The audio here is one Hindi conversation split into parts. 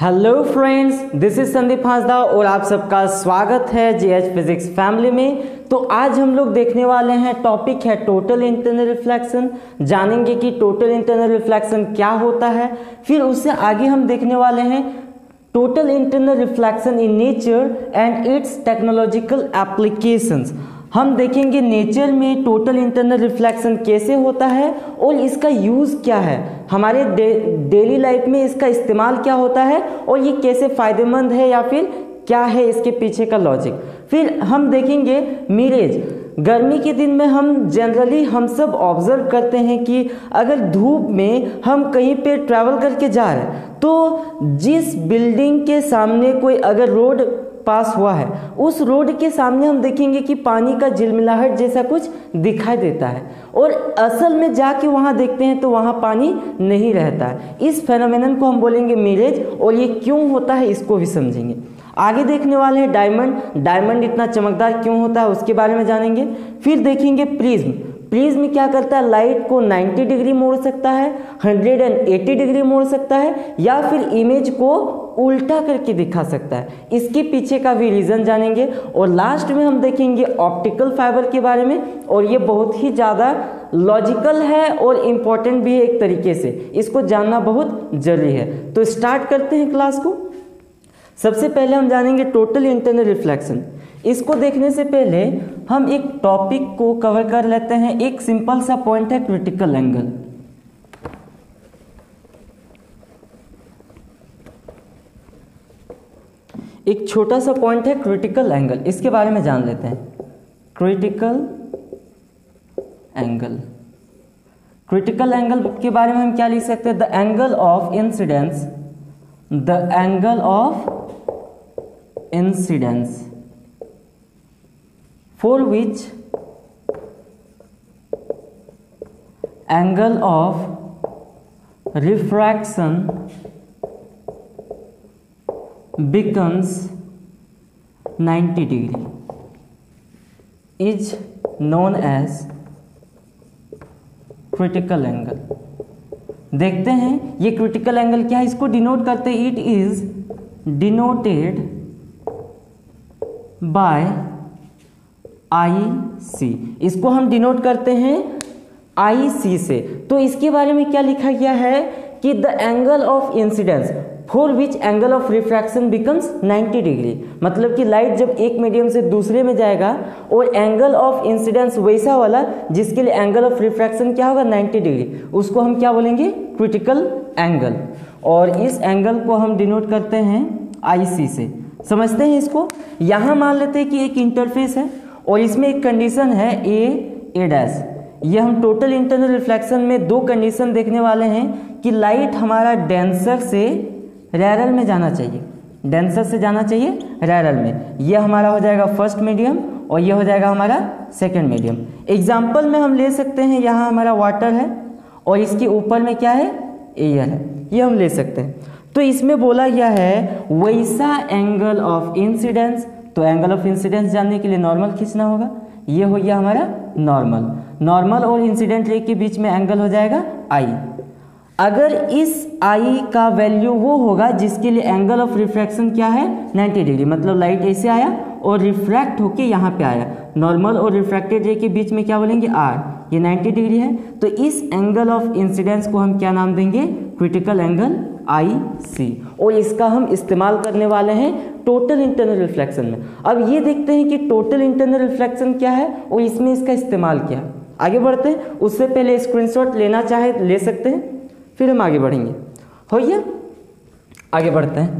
Hello friends, this is Sandeep Hansda और आप सबका स्वागत है जीएच फिजिक्स फैमिली में। तो आज हम लोग देखने वाले हैं, टॉपिक है टोटल इंटरनल रिफ्लेक्शन। जानेंगे कि टोटल इंटरनल रिफ्लेक्शन क्या होता है। फिर उससे आगे हम देखने वाले हैं total internal reflection in nature and its technological applications. हम देखेंगे नेचर में टोटल इंटरनल रिफ्लेक्शन कैसे होता है और इसका यूज़ क्या है, हमारे डेली लाइफ में इसका इस्तेमाल क्या होता है और ये कैसे फ़ायदेमंद है या फिर क्या है इसके पीछे का लॉजिक। फिर हम देखेंगे मिरेज। गर्मी के दिन में हम जनरली हम सब ऑब्जर्व करते हैं कि अगर धूप में हम कहीं पे ट्रैवल करके जा रहे हैं तो जिस बिल्डिंग के सामने कोई अगर रोड पास हुआ है उस रोड के सामने हम देखेंगे कि पानी का झिलमिलाहट जैसा कुछ दिखाई देता है और असल में जाके वहाँ देखते हैं तो वहाँ पानी नहीं रहता है। इस फेनोमेनन को हम बोलेंगे मिरेज और ये क्यों होता है इसको भी समझेंगे। आगे देखने वाले हैं डायमंड। डायमंड इतना चमकदार क्यों होता है उसके बारे में जानेंगे। फिर देखेंगे प्रिज्म। प्रिज्म क्या करता है, लाइट को 90 डिग्री मोड़ सकता है, 180 डिग्री मोड़ सकता है या फिर इमेज को उल्टा करके दिखा सकता है। इसके पीछे का भी रीज़न जानेंगे और लास्ट में हम देखेंगे ऑप्टिकल फाइबर के बारे में और ये बहुत ही ज़्यादा लॉजिकल है और इम्पॉर्टेंट भी है एक तरीके से, इसको जानना बहुत ज़रूरी है। तो स्टार्ट करते हैं क्लास को। सबसे पहले हम जानेंगे टोटल इंटरनल रिफ्लेक्शन। इसको देखने से पहले हम एक टॉपिक को कवर कर लेते हैं। एक सिंपल सा पॉइंट है क्रिटिकल एंगल। एक छोटा सा पॉइंट है क्रिटिकल एंगल, इसके बारे में जान लेते हैं। क्रिटिकल एंगल, क्रिटिकल एंगल के बारे में हम क्या लिख सकते हैं, the angle of incidence, the angle of incidence for which angle of refraction becomes 90 degree is known as critical angle। देखते हैं ये क्रिटिकल एंगल क्या है, इसको डिनोट करते हैं। It is denoted by IC, इसको हम डिनोट करते हैं IC से। तो इसके बारे में क्या लिखा गया है कि the angle of incidence for which angle of refraction becomes 90 degree, मतलब कि लाइट जब एक मीडियम से दूसरे में जाएगा और एंगल ऑफ इंसिडेंस वैसा वाला जिसके लिए एंगल ऑफ रिफ्रैक्शन क्या होगा 90 डिग्री, उसको हम क्या बोलेंगे, क्रिटिकल एंगल। और इस एंगल को हम डिनोट करते हैं IC से। समझते हैं इसको। यहाँ मान लेते हैं कि एक इंटरफेस है और इसमें एक कंडीशन है A डैश। ये हम टोटल इंटरनल रिफ्लेक्शन में दो कंडीशन देखने वाले हैं कि लाइट हमारा डेंसर से रेरल में जाना चाहिए, डेंसर से जाना चाहिए रेरल में। ये हमारा हो जाएगा फर्स्ट मीडियम और ये हो जाएगा हमारा सेकंड मीडियम। एग्जाम्पल में हम ले सकते हैं, यहाँ हमारा वाटर है और इसके ऊपर में क्या है, एयर है, ये हम ले सकते हैं। तो इसमें बोला गया है वैसा एंगल ऑफ इंसिडेंस, तो एंगल ऑफ इंसिडेंस जानने के लिए नॉर्मल खींचना होगा। ये हो गया हमारा नॉर्मल। नॉर्मल और इंसिडेंट रे के बीच में एंगल हो जाएगा I। अगर इस I का वैल्यू वो होगा जिसके लिए एंगल ऑफ रिफ्रैक्शन क्या है 90 डिग्री, मतलब लाइट ऐसे आया और रिफ्रैक्ट होके यहाँ पे आया। नॉर्मल और रिफ्रैक्टेड रे के बीच में क्या बोलेंगे R, ये 90 डिग्री है। तो इस एंगल ऑफ इंसिडेंस को हम क्या नाम देंगे, क्रिटिकल एंगल IC। और इसका हम इस्तेमाल करने वाले हैं टोटल इंटरनल रिफ्लेक्शन में। अब ये देखते हैं कि टोटल इंटरनल रिफ्लेक्शन क्या है और इसमें इसका इस्तेमाल क्या है। आगे बढ़ते हैं, उससे पहले स्क्रीनशॉट लेना चाहे ले सकते हैं, फिर हम आगे बढ़ेंगे। हो गया, आगे बढ़ते हैं।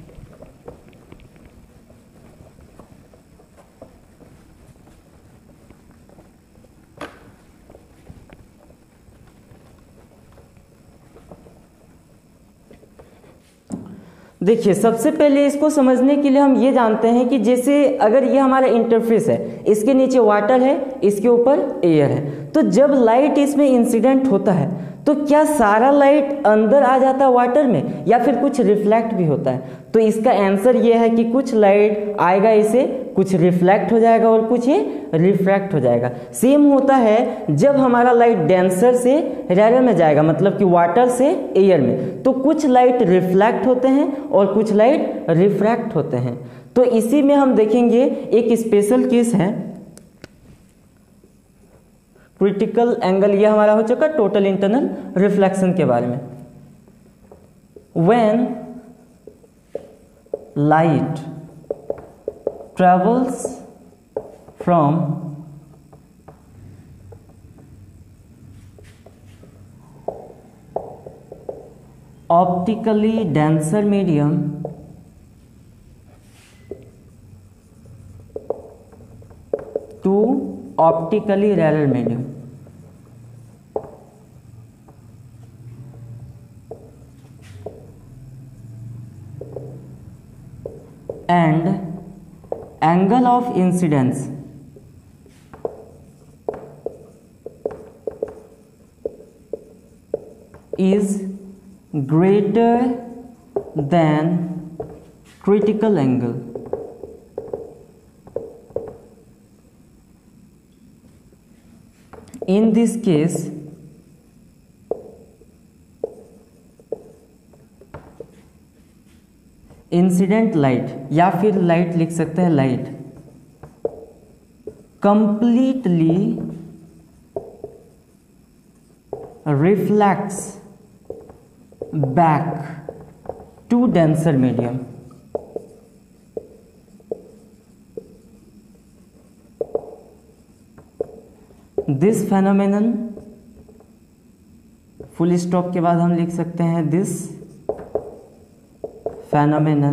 देखिए, सबसे पहले इसको समझने के लिए हम ये जानते हैं कि जैसे अगर ये हमारा इंटरफेस है, इसके नीचे वाटर है, इसके ऊपर एयर है, तो जब लाइट इसमें इंसिडेंट होता है तो क्या सारा लाइट अंदर आ जाता है वाटर में या फिर कुछ रिफ्लेक्ट भी होता है। तो इसका आंसर ये है कि कुछ लाइट आएगा इसे कुछ रिफ्लेक्ट हो जाएगा और कुछ ये रिफ्रैक्ट हो जाएगा। सेम होता है जब हमारा लाइट डेंसर से रेयर में जाएगा, मतलब कि वाटर से एयर में, तो कुछ लाइट रिफ्लेक्ट होते हैं और कुछ लाइट रिफ्रैक्ट होते हैं। तो इसी में हम देखेंगे एक स्पेशल केस है क्रिटिकल एंगल, ये हमारा हो चुका टोटल इंटरनल रिफ्लेक्शन के बारे में। When light travels from optically denser medium to optically rarer medium, and angle of incidence is greater than critical angle. In this case, incident light या फिर लाइट लिख सकते हैं light completely reflects back to denser medium. This phenomenon, full stop के बाद हम लिख सकते हैं this phenomenon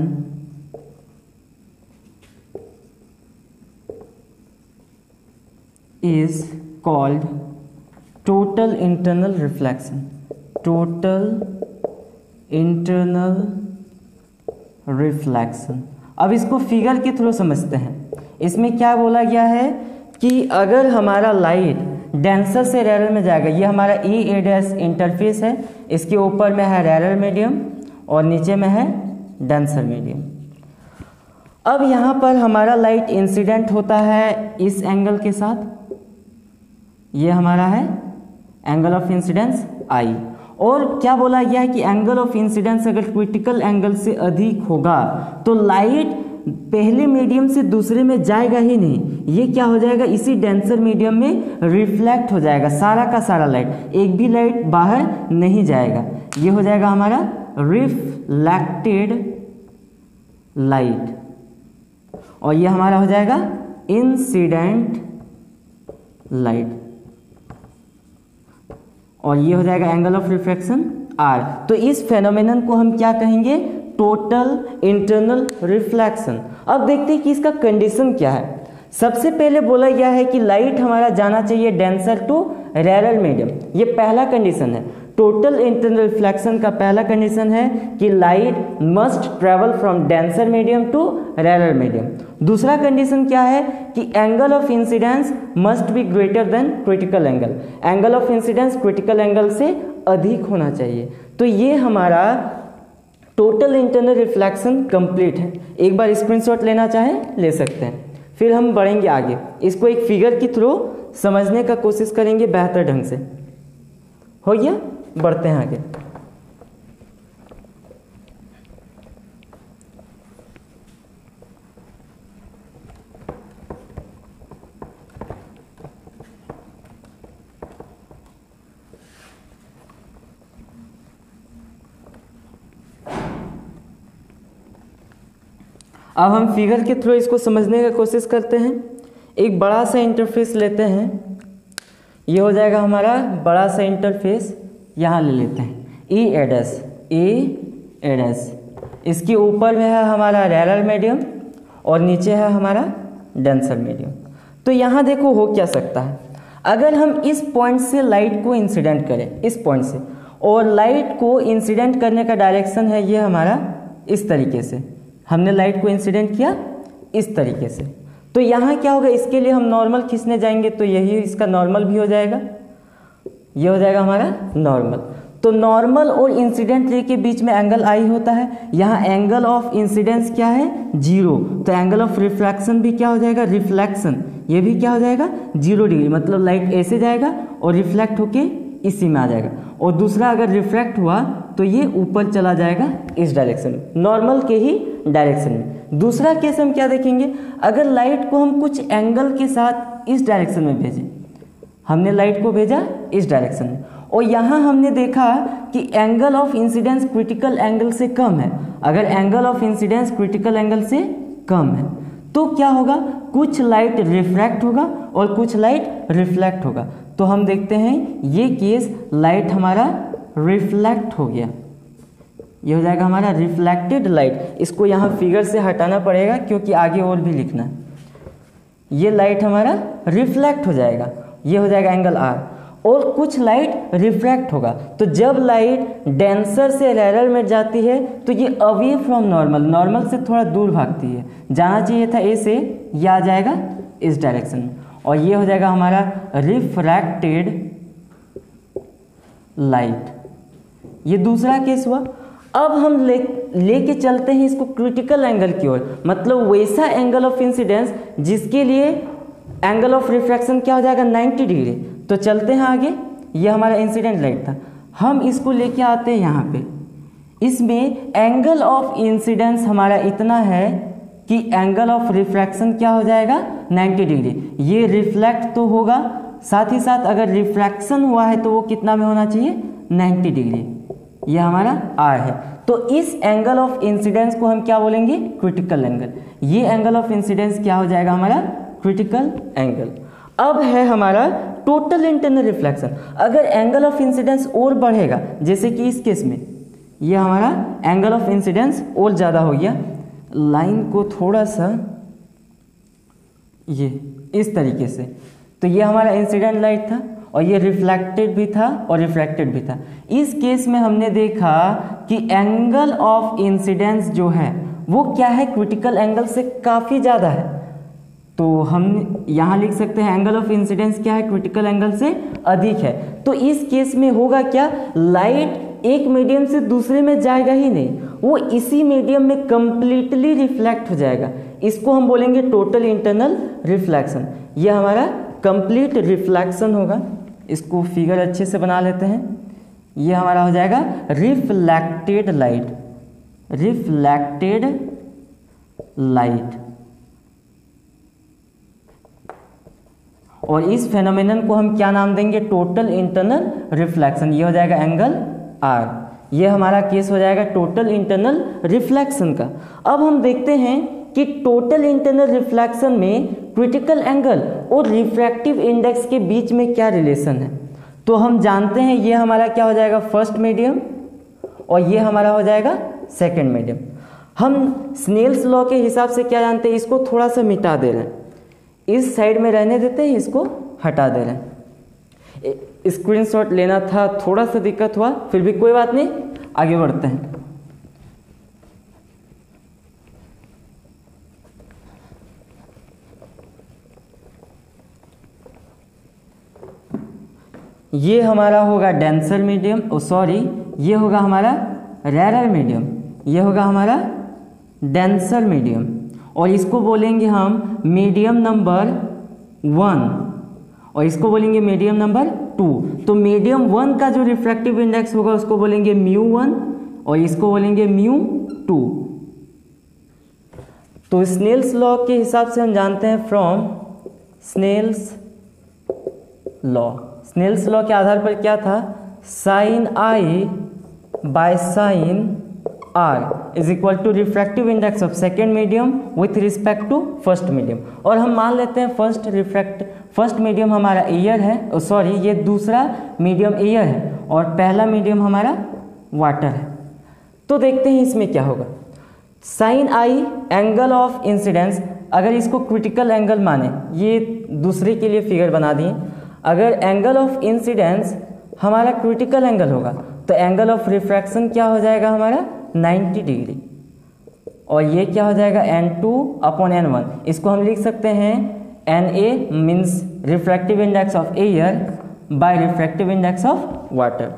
is called total internal reflection. Total internal reflection. अब इसको फिगर के थ्रू समझते हैं। इसमें क्या बोला गया है कि अगर हमारा लाइट डेंसर से रेयर में जाएगा, ये हमारा ई डैश इंटरफेस है, इसके ऊपर में है रेयर मीडियम और नीचे में है डेंसर मीडियम। अब यहाँ पर हमारा लाइट इंसिडेंट होता है इस एंगल के साथ, ये हमारा है एंगल ऑफ इंसिडेंस आई। और क्या बोला गया है कि एंगल ऑफ इंसिडेंस अगर क्रिटिकल एंगल से अधिक होगा तो लाइट पहले मीडियम से दूसरे में जाएगा ही नहीं, ये क्या हो जाएगा इसी डेंसर मीडियम में रिफ्लेक्ट हो जाएगा, सारा का सारा लाइट, एक भी लाइट बाहर नहीं जाएगा। ये हो जाएगा हमारा रिफ्लेक्टेड लाइट और ये हमारा हो जाएगा इंसिडेंट लाइट और ये हो जाएगा एंगल ऑफ रिफ्रैक्शन आर। तो इस फेनोमेनन को हम क्या कहेंगे, टोटल इंटरनल रिफ्लेक्शन। अब देखते हैं कि इसका कंडीशन क्या है। सबसे पहले बोला गया है कि लाइट हमारा जाना चाहिए डेंसर टू रेयर मीडियम, ये पहला कंडीशन है। टोटल इंटरनल रिफ्लेक्शन का पहला कंडीशन है कि light must travel from denser medium to rare medium. दूसरा कंडीशन क्या है कि angle of incidence must be greater than critical angle, angle of incidence critical angle से अधिक होना चाहिए। तो ये हमारा टोटल इंटरनल रिफ्लेक्शन कंप्लीट है। एक बार स्क्रीनशॉट लेना चाहे ले सकते हैं, फिर हम बढ़ेंगे आगे, इसको एक फिगर के थ्रू समझने का कोशिश करेंगे बेहतर ढंग से। हो गया, बढ़ते हैं आगे। अब हम फिगर के थ्रू इसको समझने का कोशिश करते हैं। एक बड़ा सा इंटरफेस लेते हैं, ये हो जाएगा हमारा बड़ा सा इंटरफेस, यहाँ ले लेते हैं ई एडस, इसके ऊपर में है हमारा रेयर मीडियम और नीचे है हमारा डेंसर मीडियम। तो यहाँ देखो हो क्या सकता है, अगर हम इस पॉइंट से लाइट को इंसिडेंट करें, इस पॉइंट से, और लाइट को इंसिडेंट करने का डायरेक्शन है ये हमारा इस तरीके से, हमने लाइट को इंसिडेंट किया इस तरीके से, तो यहाँ क्या होगा, इसके लिए हम नॉर्मल खींचने जाएंगे तो यही इसका नॉर्मल भी हो जाएगा, ये हो जाएगा हमारा नॉर्मल। तो नॉर्मल और इंसिडेंट रे के बीच में एंगल आई होता है, यहाँ एंगल ऑफ इंसिडेंस क्या है 0, तो एंगल ऑफ रिफ्रैक्शन भी क्या हो जाएगा, रिफ्लेक्शन, ये भी क्या हो जाएगा 0 डिग्री, मतलब लाइट ऐसे जाएगा और रिफ्लेक्ट होके इसी में आ जाएगा। और दूसरा अगर रिफ्रैक्ट हुआ तो ये ऊपर चला जाएगा इस डायरेक्शन में, नॉर्मल के ही डायरेक्शन में। दूसरा केस हम क्या देखेंगे, अगर लाइट को हम कुछ एंगल के साथ इस डायरेक्शन में भेजें, हमने लाइट को भेजा इस डायरेक्शन में और यहाँ हमने देखा कि angle of incidence critical angle से कम है। अगर angle of incidence critical angle से कम है तो क्या होगा, कुछ लाइट रिफ्रैक्ट होगा और कुछ लाइट रिफ्लेक्ट होगा। तो हम देखते हैं ये केस लाइट हमारा रिफ्लेक्ट हो गया, ये हो जाएगा हमारा रिफ्लेक्टेड लाइट। इसको यहाँ फिगर से हटाना पड़ेगा क्योंकि आगे और भी लिखना है। ये लाइट हमारा रिफ्लेक्ट हो जाएगा, ये हो जाएगा एंगल R, और कुछ लाइट रिफ्रैक्ट होगा। तो जब लाइट डेंसर से रेरर में जाती है तो ये अवे फ्रॉम नॉर्मल, नॉर्मल से थोड़ा दूर भागती है, जाना चाहिए था ए से, ये आ जाएगा इस डायरेक्शन में, और ये हो जाएगा हमारा रिफ्रैक्टेड लाइट। ये दूसरा केस हुआ। अब हम लेके चलते हैं इसको क्रिटिकल एंगल की ओर, मतलब वैसा एंगल ऑफ इंसिडेंस जिसके लिए एंगल ऑफ रिफ्रैक्शन क्या हो जाएगा 90 डिग्री। तो चलते हैं आगे, ये हमारा इंसिडेंट लाइट था, हम इसको लेके आते हैं यहाँ पे। इसमें एंगल ऑफ इंसिडेंस हमारा इतना है कि एंगल ऑफ रिफ्रैक्शन क्या हो जाएगा 90 डिग्री। ये रिफ्लेक्ट तो होगा, साथ ही साथ अगर रिफ्रैक्शन हुआ है तो वो कितना में होना चाहिए 90 डिग्री, ये हमारा R है। तो इस एंगल ऑफ इंसिडेंस को हम क्या बोलेंगे, क्रिटिकल एंगल। ये एंगल ऑफ इंसिडेंस क्या हो जाएगा हमारा क्रिटिकल एंगल। अब है हमारा टोटल इंटरनल रिफ्लेक्शन। अगर एंगल ऑफ इंसिडेंस और बढ़ेगा, जैसे कि इस केस में ये हमारा एंगल ऑफ इंसिडेंस और ज़्यादा हो गया, लाइन को थोड़ा सा ये इस तरीके से, तो ये हमारा इंसिडेंट लाइट था और ये रिफ्लेक्टेड भी था और रिफ्रैक्टेड भी था। इस केस में हमने देखा कि एंगल ऑफ इंसिडेंस जो है वो क्या है, क्रिटिकल एंगल से काफ़ी ज़्यादा है। तो हम यहाँ लिख सकते हैं एंगल ऑफ इंसिडेंस क्या है, क्रिटिकल एंगल से अधिक है। तो इस केस में होगा क्या, लाइट एक मीडियम से दूसरे में जाएगा ही नहीं, वो इसी मीडियम में कंप्लीटली रिफ्लेक्ट हो जाएगा। इसको हम बोलेंगे टोटल इंटरनल रिफ्लेक्शन। ये हमारा कंप्लीट रिफ्लेक्शन होगा। इसको फिगर अच्छे से बना लेते हैं। ये हमारा हो जाएगा रिफ्लेक्टेड लाइट, रिफ्लेक्टेड लाइट। और इस फेनोमेनन को हम क्या नाम देंगे, टोटल इंटरनल रिफ्लेक्शन। ये हो जाएगा एंगल R। ये हमारा केस हो जाएगा टोटल इंटरनल रिफ्लेक्शन का। अब हम देखते हैं कि टोटल इंटरनल रिफ्लेक्शन में क्रिटिकल एंगल और रिफ्रैक्टिव इंडेक्स के बीच में क्या रिलेशन है। तो हम जानते हैं ये हमारा क्या हो जाएगा फर्स्ट मीडियम और ये हमारा हो जाएगा सेकंड मीडियम। हम स्नेल्स लॉ के हिसाब से क्या जानते हैं, इसको थोड़ा सा मिटा दे रहे हैं, इस साइड में रहने देते हैं, इसको हटा दे रहे हैं। स्क्रीनशॉट लेना था, थोड़ा सा दिक्कत हुआ, फिर भी कोई बात नहीं, आगे बढ़ते हैं। ये हमारा होगा डेंसर मीडियम, ये होगा हमारा रेरर मीडियम, ये होगा हमारा डेंसर मीडियम, और इसको बोलेंगे हम मीडियम नंबर 1 और इसको बोलेंगे मीडियम नंबर 2। तो मीडियम 1 का जो रिफ्रैक्टिव इंडेक्स होगा उसको बोलेंगे μ1 और इसको बोलेंगे μ2। तो स्नेल्स लॉ के हिसाब से हम जानते हैं from Snell's law, Snell's law के आधार पर क्या था, sine I by sine R is equal to refractive index of second medium with respect to first medium. और हम मान लेते हैं फर्स्ट मीडियम हमारा एयर है, ये दूसरा मीडियम एयर है और पहला मीडियम हमारा वाटर है। तो देखते हैं इसमें क्या होगा। Sine I angle of incidence, अगर इसको क्रिटिकल एंगल माने, ये दूसरे के लिए फिगर बना दिए, अगर एंगल ऑफ इंसिडेंस हमारा क्रिटिकल एंगल होगा तो एंगल ऑफ रिफ्रैक्शन क्या हो जाएगा हमारा 90 डिग्री, और ये क्या हो जाएगा n2/n1। इसको हम लिख सकते हैं Na means refractive index of air by refractive index of water.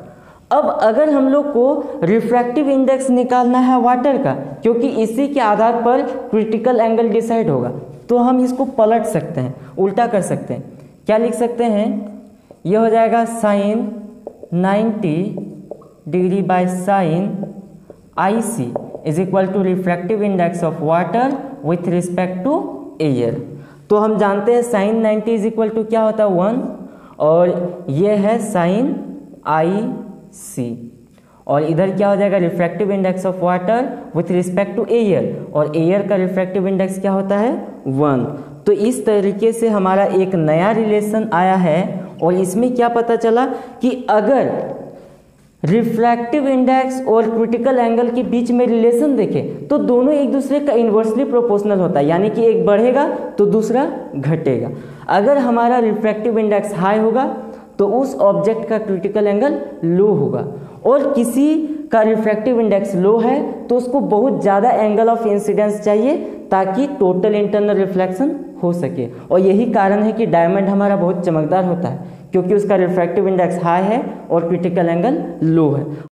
अब अगर हम लोग को रिफ्रैक्टिव इंडेक्स निकालना है वाटर का, क्योंकि इसी के आधार पर क्रिटिकल एंगल डिसाइड होगा, तो हम इसको पलट सकते हैं, उल्टा कर सकते हैं। क्या लिख सकते हैं, यह हो जाएगा sine 90 degree by sine IC is equal to refractive index of water with respect to air. तो हम जानते हैं साइन 90 इज इक्वल टू क्या होता है 1, और ये है साइन IC, और इधर क्या हो जाएगा refractive index of water with respect to air, और एयर का रिफ्रैक्टिव इंडेक्स क्या होता है 1। तो इस तरीके से हमारा एक नया रिलेशन आया है, और इसमें क्या पता चला कि अगर रिफ्रैक्टिव इंडेक्स और क्रिटिकल एंगल के बीच में रिलेशन देखें तो दोनों एक दूसरे का इन्वर्सली प्रोपोर्शनल होता है, यानी कि एक बढ़ेगा तो दूसरा घटेगा। अगर हमारा रिफ्रैक्टिव इंडेक्स हाई होगा तो उस ऑब्जेक्ट का क्रिटिकल एंगल लो होगा, और किसी का रिफ्रैक्टिव इंडेक्स लो है तो उसको बहुत ज़्यादा एंगल ऑफ इंसिडेंस चाहिए ताकि टोटल इंटरनल रिफ्लेक्शन हो सके। और यही कारण है कि डायमंड हमारा बहुत चमकदार होता है, क्योंकि उसका रिफ्रैक्टिव इंडेक्स हाई है और क्रिटिकल एंगल लो है।